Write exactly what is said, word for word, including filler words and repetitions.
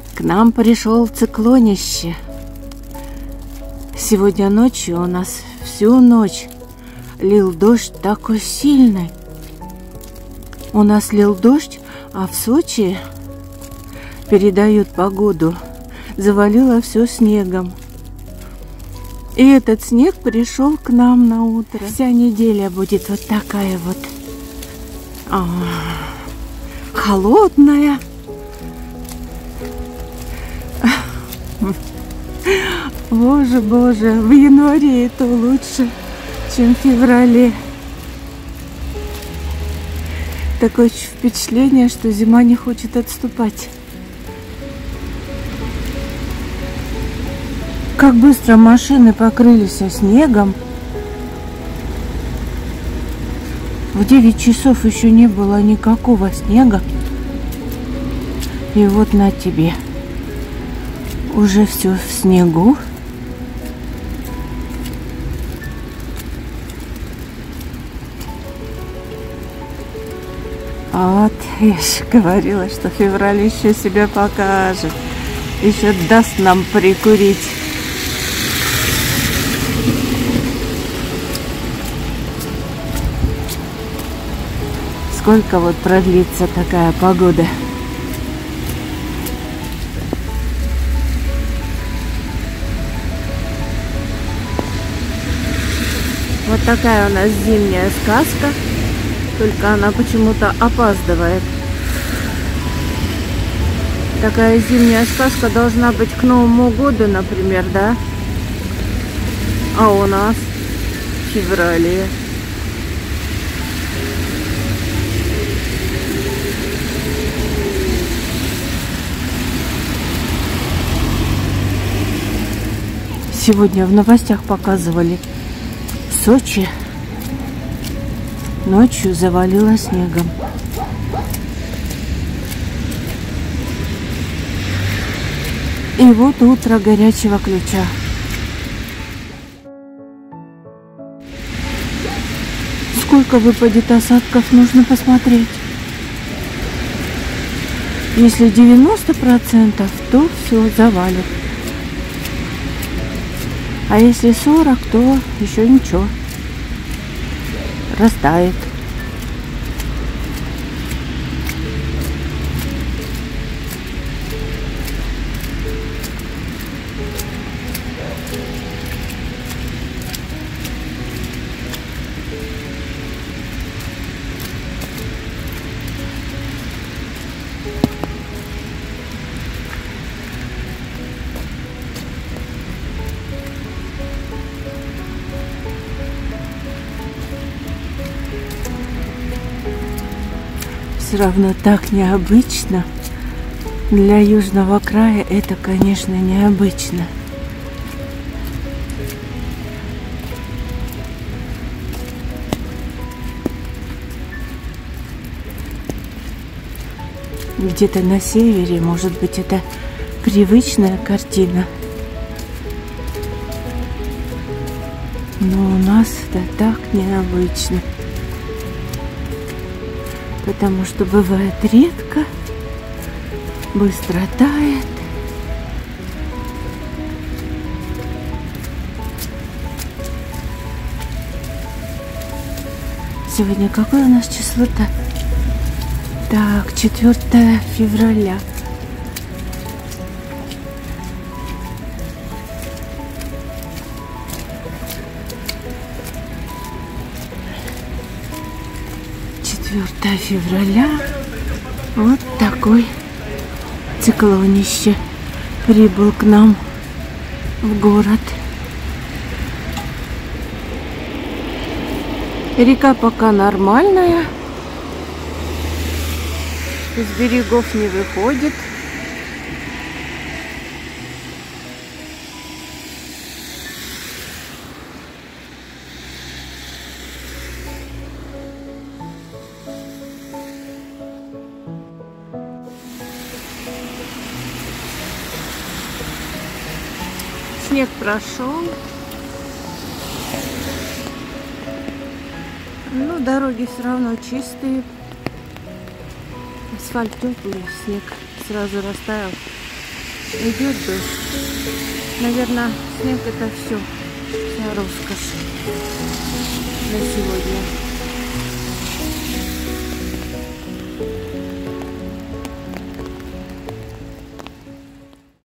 К нам пришел циклонище. Сегодня ночью у нас всю ночь лил дождь такой сильный. У нас лил дождь, а в Сочи передают погоду. Завалило все снегом. И этот снег пришел к нам на утро. Вся неделя будет вот такая вот а, холодная. Боже, боже, в январе это лучше, чем в феврале. Такое впечатление, что зима не хочет отступать. Как быстро машины покрылись снегом. В девять часов еще не было никакого снега. И вот на тебе. Уже все в снегу. Вот, я же говорила, что февраль еще себя покажет. Еще даст нам прикурить. Сколько вот продлится такая погода? Вот такая у нас зимняя сказка, только она почему-то опаздывает. Такая зимняя сказка должна быть к Новому году, например, да? А у нас в феврале. Сегодня в новостях показывали, в Сочи ночью завалило снегом. И вот утро горячего ключа. Сколько выпадет осадков, нужно посмотреть. Если девяносто процентов, то все завалит. А если сорок, то еще ничего. Растает. Все равно так необычно. Для южного края это, конечно, необычно. Где-то на севере, может быть, это привычная картина. Но у нас это так необычно. Потому что бывает редко, быстро тает. Сегодня какое у нас число-то? Так, четвёртое февраля. четвёртое февраля. Вот такой циклонище прибыл к нам в город. Река пока нормальная. Из берегов не выходит. Снег прошел. Ну, дороги все равно чистые. Асфальт теплый, снег сразу растаял. идет дождь. Наверное, снег это все, вся роскошь на сегодня.